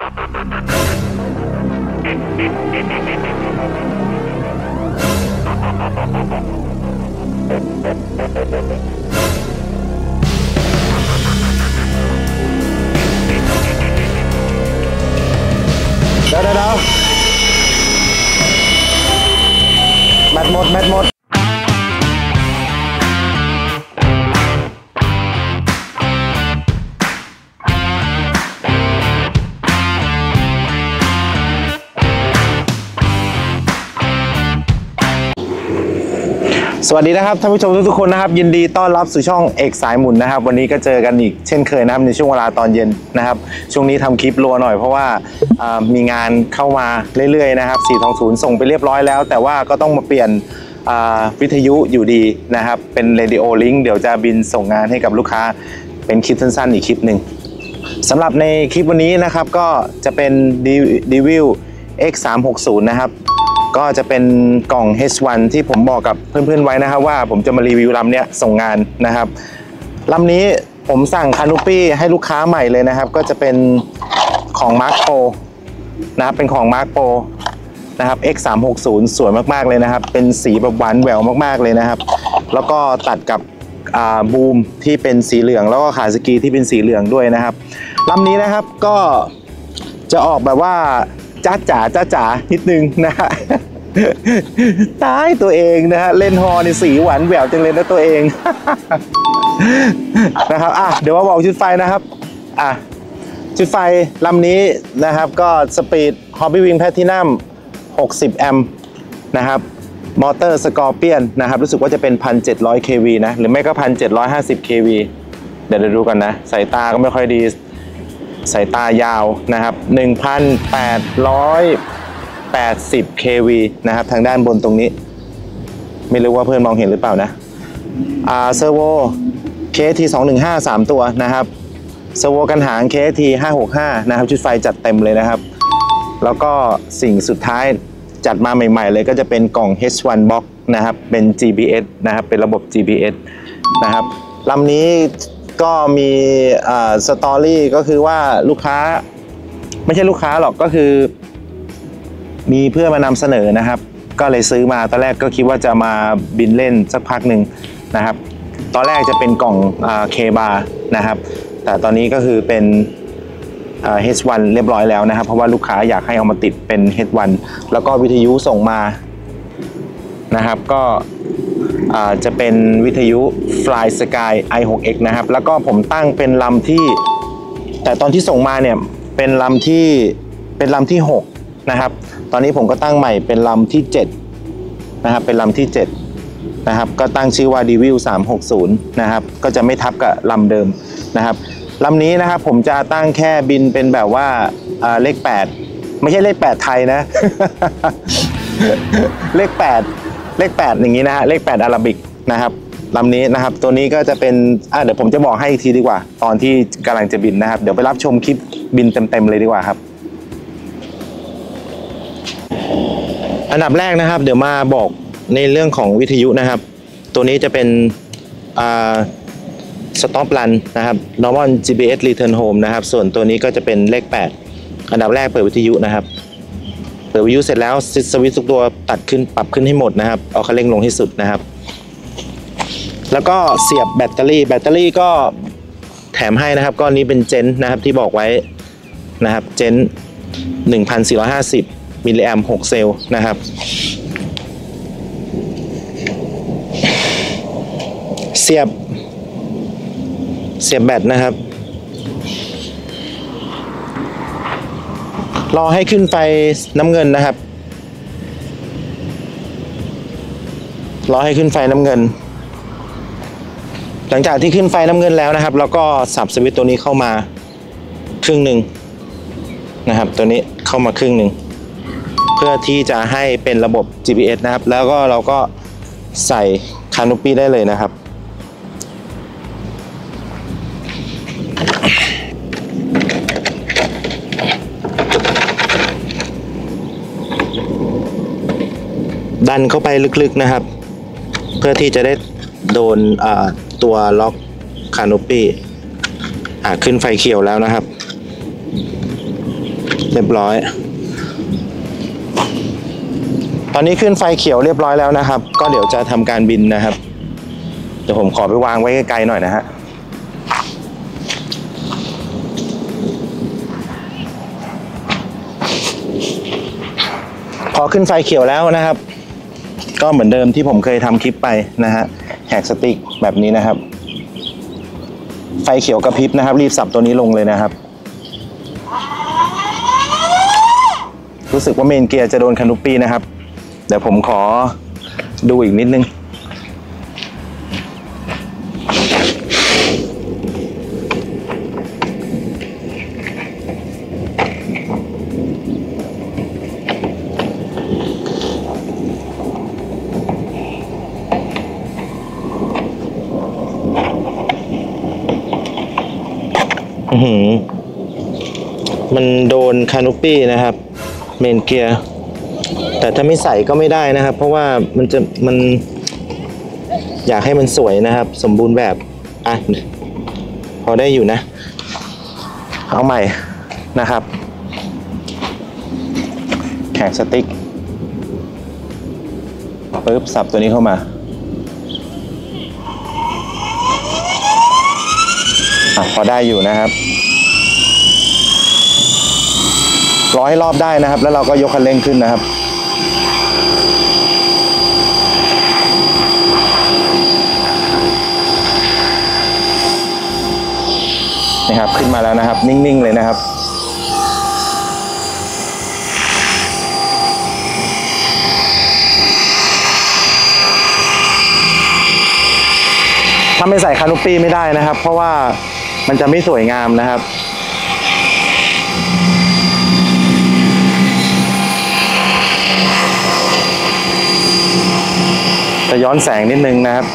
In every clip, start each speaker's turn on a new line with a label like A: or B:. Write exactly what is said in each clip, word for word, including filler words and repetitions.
A: เดี๋ยวเดี๋ยวแบตหมดแบตหมดสวัสดีนะครับท่านผู้ชมทุกๆคนนะครับยินดีต้อนรับสู่ช่องเอกสายหมุนนะครับวันนี้ก็เจอกันอีกเช่นเคยนะครับในช่วงเวลาตอนเย็นนะครับช่วงนี้ทำคลิปรัวหน่อยเพราะว่ามีงานเข้ามาเรื่อยๆนะครับสี่สองศูนย์ส่งไปเรียบร้อยแล้วแต่ว่าก็ต้องมาเปลี่ยนวิทยุอยู่ดีนะครับเป็น Radio Link เดี๋ยวจะบินส่งงานให้กับลูกค้าเป็นคลิปสั้นๆอีกคลิปหนึ่งสำหรับในคลิปวันนี้นะครับก็จะเป็น ดี วิว เอ็กซ์ สามหกศูนย์ นะครับก็จะเป็นกล่อง เอช วัน ที่ผมบอกกับเพื่อนๆไว้นะครับว่าผมจะมารีวิวลำเนี้ยส่งงานนะครับลำนี้ผมสั่งคานูปี้ให้ลูกค้าใหม่เลยนะครับก็จะเป็นของ Mark Pro นะครับเป็นของ Mark Pro นะครับ เอ็กซ์ สามหกศูนย์ สวยมากๆเลยนะครับเป็นสีแบบหวานแหววมากๆเลยนะครับแล้วก็ตัดกับบูมที่เป็นสีเหลืองแล้วก็ขาสกีที่เป็นสีเหลืองด้วยนะครับลำนี้นะครับก็จะออกแบบว่าจ้าจ๋าจ้าจ๋านิดนึงนะฮะตายตัวเองนะฮะเล่นฮอในสีหวานแหววจังเลยนะตัวเองนะครับอ่ะเดี๋ยวมาบอกชุดไฟนะครับอ่ะชุดไฟลำนี้นะครับก็สปีด Hobby Wing Platinum หกสิบแอมป์นะครับมอเตอร์สกอร์เปียนนะครับรู้สึกว่าจะเป็น หนึ่งพันเจ็ดร้อย เค วี นะหรือไม่ก็ หนึ่งพันเจ็ดร้อยห้าสิบ เค วี เดี๋ยวเราดูกันนะสายตาก็ไม่ค่อยดีสายตายาวนะครับ หนึ่งพันแปดร้อยแปดสิบ เค วี นะครับทางด้านบนตรงนี้ไม่รู้ว่าเพื่อนมองเห็นหรือเปล่านะอ่าเซอร์โว เค เอส ที สองหนึ่งห้า สามตัวนะครับเซอร์โวกันหาง เค เอส ที ห้าหกห้านะครับชุดไฟจัดเต็มเลยนะครับแล้วก็สิ่งสุดท้ายจัดมาใหม่ๆเลยก็จะเป็นกล่อง เอช วัน Box นะครับเป็น จี พี เอส นะครับเป็นระบบ จี พี เอส นะครับลำนี้ก็มีสตอรี่ก็คือว่าลูกค้าไม่ใช่ลูกค้าหรอกก็คือมีเพื่อนมานำเสนอนะครับก็เลยซื้อมาตอนแรกก็คิดว่าจะมาบินเล่นสักพักหนึ่งนะครับตอนแรกจะเป็นกล่องเคบาร์นะครับแต่ตอนนี้ก็คือเป็น เอช วัน เรียบร้อยแล้วนะครับเพราะว่าลูกค้าอยากให้เอามาติดเป็น เอช วัน แล้วก็วิทยุส่งมานะครับก็จะเป็นวิทยุ Fly Sky ไอ หกเอ็กซ์ นะครับแล้วก็ผมตั้งเป็นลำที่แต่ตอนที่ส่งมาเนี่ยเป็นลำที่เป็นลำที่หกนะครับตอนนี้ผมก็ตั้งใหม่เป็นลำที่เจ็ดนะครับเป็นลำที่เจ็ดนะครับก็ตั้งชื่อว่า ดี วิว สามหกศูนย์ นะครับก็จะไม่ทับกับลำเดิมนะครับลำนี้นะครับผมจะตั้งแค่บินเป็นแบบว่าเลขแปดไม่ใช่เลขแปดไทยนะ เลขแปดเลขแปดอย่างนี้นะฮะเลขแปดอาราบิกนะครับลำนี้นะครับตัวนี้ก็จะเป็นอ่ะเดี๋ยวผมจะบอกให้อีกทีดีกว่าตอนที่กำลังจะบินนะครับเดี๋ยวไปรับชมคลิปบินเต็มๆเลยดีกว่าครับอันดับแรกนะครับเดี๋ยวมาบอกในเรื่องของวิทยุนะครับตัวนี้จะเป็นอ่า Stop Run นะครับ Normal จี พี เอส Return Home นะครับส่วนตัวนี้ก็จะเป็นเลขแปดอันดับแรกเปิดวิทยุนะครับเปิดวิทยุเสร็จแล้วสวิตช์ทุกตัวตัดขึ้นปรับขึ้นให้หมดนะครับเอาคันเร่งลงให้สุดนะครับแล้วก็เสียบแบตเตอรี่แบตเตอรี่ก็แถมให้นะครับก้อนนี้เป็นเจนนะครับที่บอกไว้นะครับเจน หนึ่งพันสี่ร้อยห้าสิบ มิลลิแอมป์หกเซลล์นะครับเสียบเสียบแบตนะครับรอให้ขึ้นไฟน้ำเงินนะครับรอให้ขึ้นไฟน้ำเงินหลังจากที่ขึ้นไฟน้ำเงินแล้วนะครับแล้วก็สับสวิตช์ตัวนี้เข้ามาครึ่งหนึ่งนะครับตัวนี้เข้ามาครึ่งหนึ่งเพื่อที่จะให้เป็นระบบ จี พี เอส นะครับแล้วก็เราก็ใส่คานูปี้ได้เลยนะครับดันเข้าไปลึกๆนะครับเพื่อที่จะได้โดนตัวล็อกคานูปี้ขึ้นไฟเขียวแล้วนะครับเรียบร้อยตอนนี้ขึ้นไฟเขียวเรียบร้อยแล้วนะครับก็เดี๋ยวจะทำการบินนะครับเดี๋ยวผมขอไปวางไว้ไกลๆหน่อยนะฮะพอขึ้นไฟเขียวแล้วนะครับก็เหมือนเดิมที่ผมเคยทำคลิปไปนะฮะแหกสติ๊กแบบนี้นะครับไฟเขียวกระพริบนะครับรีบสับตัวนี้ลงเลยนะครับรู้สึกว่าเมนเกียร์จะโดนคานูปี้นะครับเดี๋ยวผมขอดูอีกนิดนึงมันโดนคานูปี้นะครับเมนเกียร์แต่ถ้าไม่ใส่ก็ไม่ได้นะครับเพราะว่ามันจะมันอยากให้มันสวยนะครับสมบูรณ์แบบอ่ะพอได้อยู่นะเอาใหม่นะครับแขกสติ๊กปึ๊บสับตัวนี้เข้ามาอ่ะพอได้อยู่นะครับรอให้รอบได้นะครับแล้วเราก็ยกคันเร่งขึ้นนะครับนี่ครับขึ้นมาแล้วนะครับนิ่งๆเลยนะครับถ้าไม่ใส่คานูปี้ไม่ได้นะครับเพราะว่ามันจะไม่สวยงามนะครับจะย้อนแสงนิดนึงนะครับ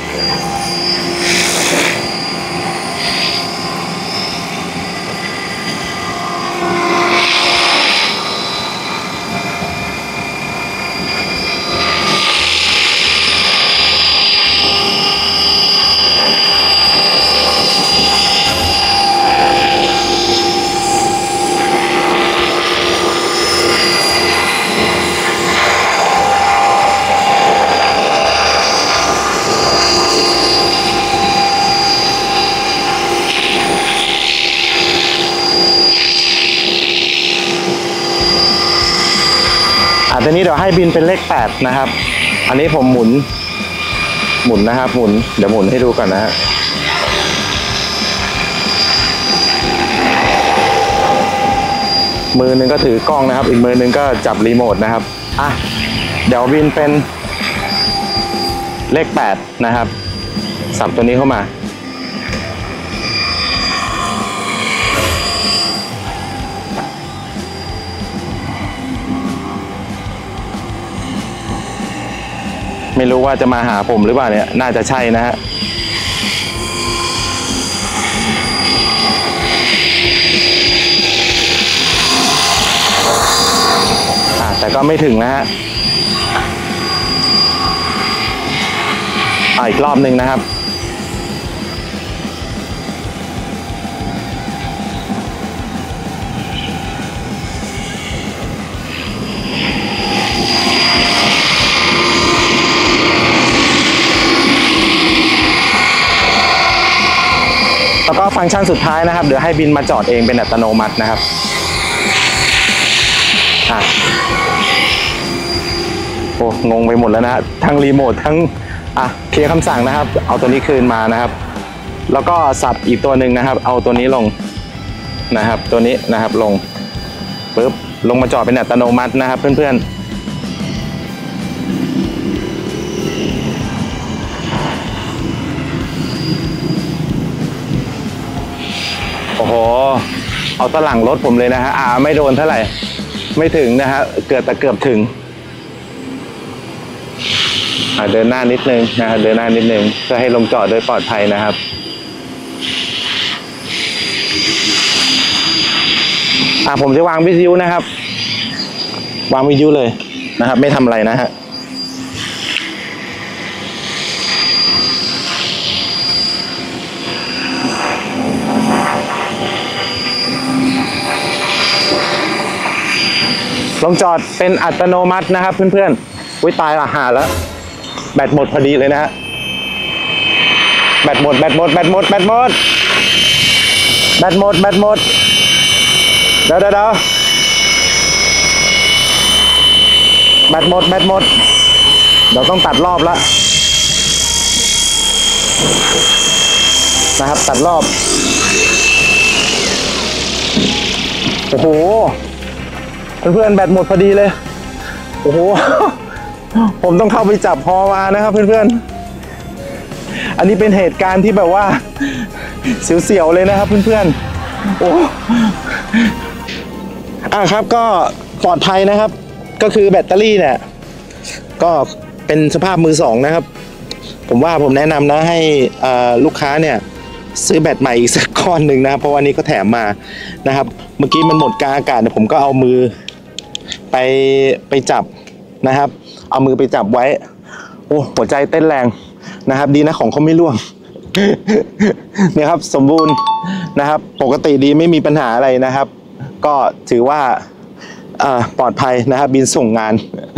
A: อันนี้เดี๋ยวให้บินเป็นเลขแปดนะครับอันนี้ผมหมุนหมุนนะครับหมุนเดี๋ยวหมุนให้ดูก่อนนะฮะมือหนึ่งก็ถือกล้องนะครับอีกมือหนึ่งก็จับรีโมทนะครับอ่ะเดี๋ยวบินเป็นเลขแปดนะครับสับตัวนี้เข้ามาไม่รู้ว่าจะมาหาผมหรือเปล่าเนี่ยน่าจะใช่นะฮะแต่ก็ไม่ถึงนะฮะเอาอีกรอบหนึ่งนะครับแล้วก็ฟังก์ชันสุดท้ายนะครับเดี๋ยวให้บินมาจอดเองเป็นอัตโนมัตินะครับอ่ะโอ้งงไปหมดแล้วนะทั้งรีโมททั้งอ่ะเคลียร์คำสั่งนะครับเอาตัวนี้คืนมานะครับแล้วก็สับอีกตัวหนึ่งนะครับเอาตัวนี้ลงนะครับตัวนี้นะครับลงปึ๊บลงมาจอดเป็นอัตโนมัตินะครับเพื่อนๆโอ้โหเอาตะหลังรถผมเลยนะฮะอ่าไม่โดนเท่าไหร่ไม่ถึงนะฮะเกือบแต่เกือบถึงอ่าเดินหน้านิดนึงนะฮะเดินหน้านิดนึงเพื่อให้ลงจอดโดยปลอดภัยนะครับอ่าผมจะวางวิทยุนะครับวางวิทยุเลยนะครับไม่ทำอะไรนะฮะ อลงจอดเป็นอัตโนมัตินะครับเพื่อนๆอุ้ยตายละหาแล้วแบตหมดพอดีเลยนะฮะแบตหมดแบตหมดแบตหมดแบตหมดแบตหมดแบตหมดเดี๋ยวเดี๋ยวเดี๋ยวแบตหมดแบตหมดเดี๋ยวต้องตัดรอบแล้วนะครับตัดรอบโอ้โหเพื่อนๆแบตหมดพอดีเลยโอ้โหผมต้องเข้าไปจับพอมานะครับเพื่อนๆอันนี้เป็นเหตุการณ์ที่แบบว่าเสียวๆเลยนะครับเพื่อนๆโอ้อ่ะครับก็ปลอดภัยนะครับก็คือแบตเตอรี่เนี่ยก็เป็นสภาพมือสองนะครับผมว่าผมแนะนำนะให้ลูกค้าเนี่ยซื้อแบตใหม่อีกสักก้อนหนึ่งนะเพราะวันนี้ก็แถมมานะครับเมื่อกี้มันหมดกลางอากาศผมก็เอามือไปไปจับนะครับเอามือไปจับไว้โอ้หัวใจเต้นแรงนะครับดีนะของเขาไม่ร่วงเนี่ยครับสมบูรณ์นะครับปกติดีไม่มีปัญหาอะไรนะครับก็ถือว่าปลอดภัยนะครับบินส่งงาน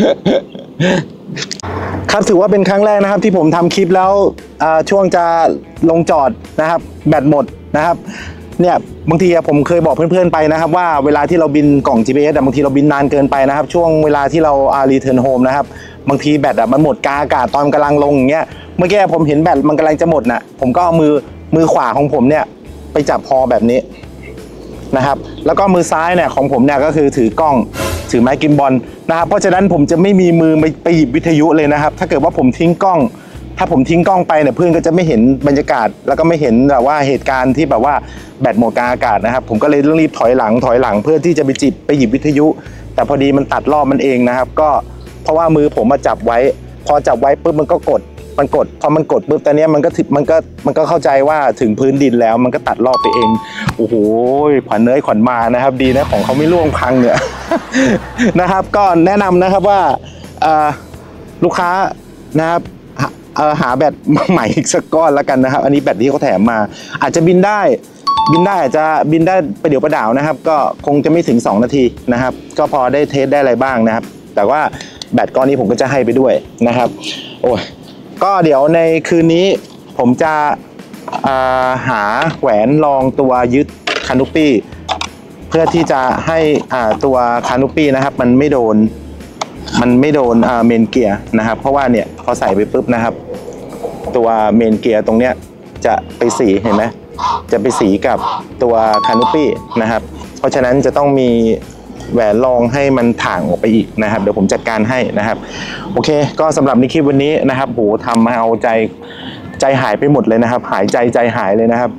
A: ครับถือว่าเป็นครั้งแรกนะครับที่ผมทำคลิปแล้วช่วงจะลงจอดนะครับแบตหมดนะครับเนี่ยบางทีผมเคยบอกเพื่อนๆไปนะครับว่าเวลาที่เราบินกล่อง จี พี เอส บางทีเราบินนานเกินไปนะครับช่วงเวลาที่เรารีเทิร์นโฮมนะครับบางทีแบตมันหมดกลางอากาศตอนกำลังลงอย่างเงี้ยเมื่อกี้ผมเห็นแบตมันกำลังจะหมดนะผมก็เอามือมือขวาของผมเนี่ยไปจับพอแบบนี้นะครับแล้วก็มือซ้ายเนี่ยของผมเนี่ยก็คือถือกล้องถือไม้กิมบอลนะครับเพราะฉะนั้นผมจะไม่มีมือไปหยิบวิทยุเลยนะครับถ้าเกิดว่าผมทิ้งกล้องถ้าผมทิ้งกล้องไปเนี่ยเพื่อนก็จะไม่เห็นบรรยากาศแล้วก็ไม่เห็นแบบว่าเหตุการณ์ที่แบบว่าแบตหมดกลางอากาศนะครับผมก็เลยต้องรีบถอยหลังถอยหลังเพื่อที่จะไปจิบไปหยิบวิทยุแต่พอดีมันตัดรอบมันเองนะครับก็เพราะว่ามือผมมาจับไว้พอจับไว้ปุ๊บมันก็กดมันกดพอมันกดปุ๊บตอนนี้มันก็ถึงมันก็มันก็เข้าใจว่าถึงพื้นดินแล้วมันก็ตัดรอบไปเองโอ้โหขวัญเนยขวัญมานะครับดีนะของเขาไม่ร่วงพังเนี่ยนะครับก็แนะนำนะครับว่าลูกค้านะครับหาแบตใหม่อีกสักก้อนแล้วกันนะครับอันนี้แบตที่เขาแถมมาอาจจะบินได้บินได้อาจจะบินได้ไปเดี๋ยวประดาวนะครับก็คงจะไม่ถึงสองนาทีนะครับก็พอได้เทสได้อะไรบ้างนะครับแต่ว่าแบตก้อนนี้ผมก็จะให้ไปด้วยนะครับโอ้ยก็เดี๋ยวในคืนนี้ผมจะหาแหวนรองตัวยึดคานูปี้เพื่อที่จะให้ตัวคานูปี้นะครับมันไม่โดนมันไม่โดนเมนเกียร์นะครับเพราะว่าเนี่ยพอใส่ไปปุ๊บนะครับตัวเมนเกียร์ตรงเนี้ยจะไปสีเห็นไหมจะไปสีกับตัวคานูปี้นะครับเพราะฉะนั้นจะต้องมีแหวนรองให้มันถ่างออกไปอีกนะครับเดี๋ยวผมจัดการให้นะครับโอเคก็สำหรับในคลิปวันนี้นะครับโหทำมาเอาใจใจหายไปหมดเลยนะครับหายใจใจหายเลยนะครับ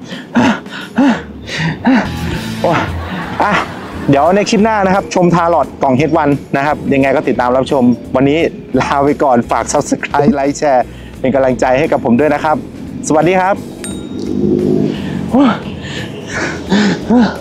A: โอ้อะเดี๋ยวในคลิปหน้านะครับชมทาร์ลอตกล่อง เฮด วัน นะครับยังไงก็ติดตามรับชมวันนี้ลาไปก่อนฝาก ซับสไครบ์ ไลค์แชร์เป็นกำลังใจให้กับผมด้วยนะครับสวัสดีครับ